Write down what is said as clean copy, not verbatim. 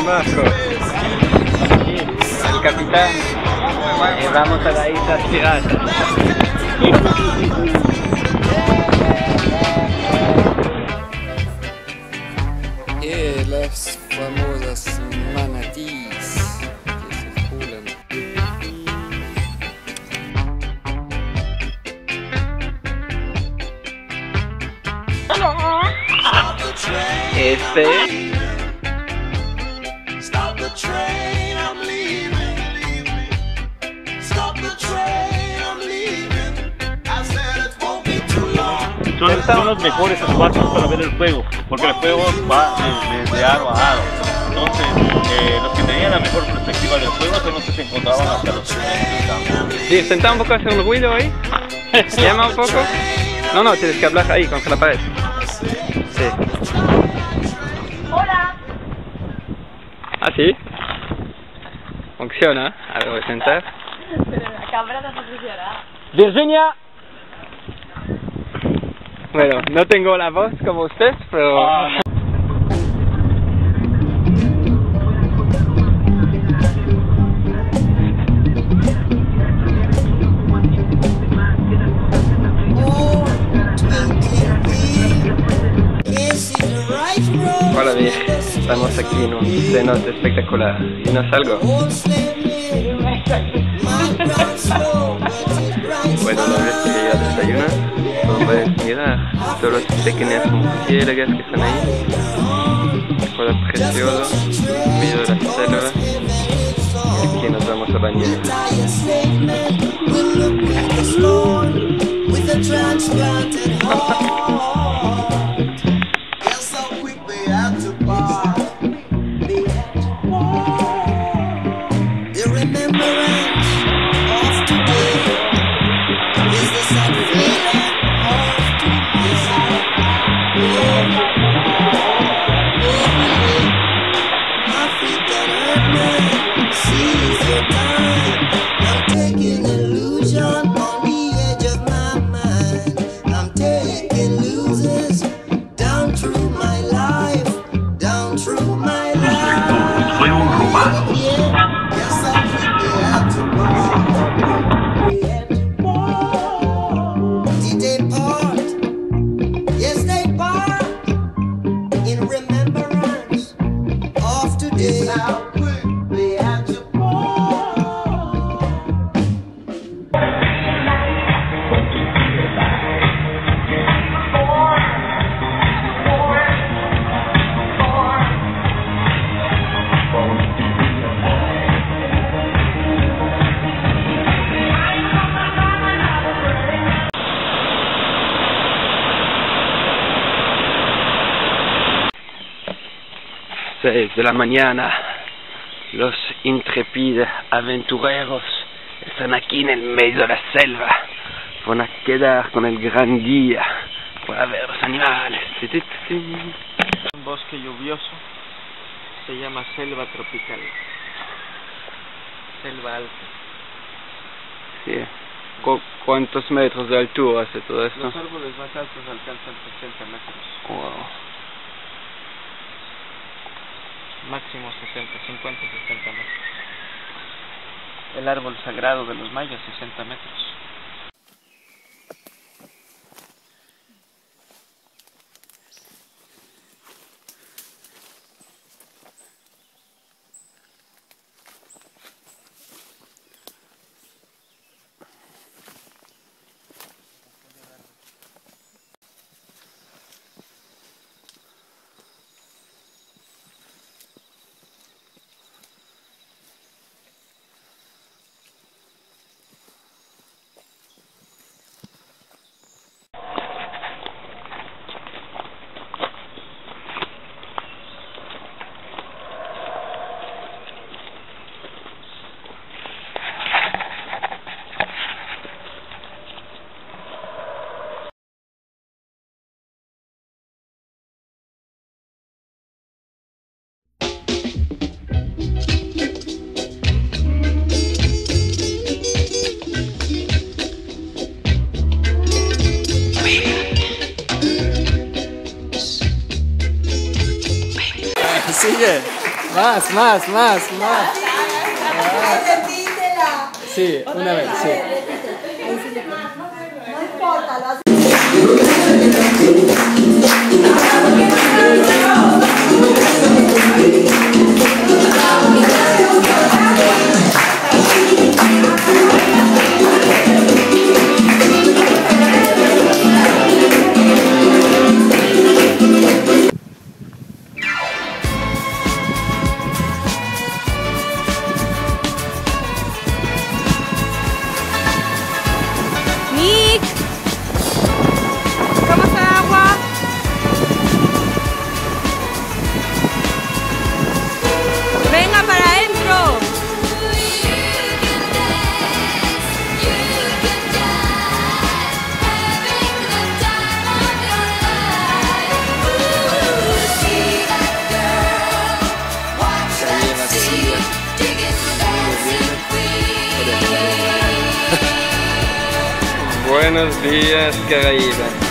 Marco. El capitán. Vamos a la isla Piratas. Las famosas manatíes que circulan. Son los mejores espacios para ver el juego, porque el juego va desde aro a aro. Entonces, los que tenían la mejor perspectiva del juego son los que se encontraban hacia los centros. Sí, sentá un poco, hacer un ruido ahí. Llama un poco. No, tienes que hablar ahí contra la pared. Sí. Hola. ¿Ah, sí? Funciona. A ver, voy a sentar. Pero la cámara no funciona. Virginia. Bueno, no tengo la voz como usted, pero... Hola, Virgen. Estamos aquí en un cenote espectacular. ¿Y no salgo? Bueno, una vez que ya desayunas, como puedes mirar, todas las pequeñas murciélagas que están ahí. Hola, precioso, en medio de la selva. Y aquí nos vamos a bañar. De la mañana, los intrépides aventureros están aquí en el medio de la selva. Van a quedar con el gran guía para ver los animales. Un bosque lluvioso se llama selva tropical. Selva alta. Sí. ¿Cuántos metros de altura hace todo esto? Los árboles más altos alcanzan 60 metros. Wow. Máximo 50, 60 metros. El árbol sagrado de los mayas, 60 metros. Sigue. Más. Sí, una vez, sí. No importa, lo hace. Nick, ¿cómo está el agua? Venga para adentro. Buenos días, Caraíba.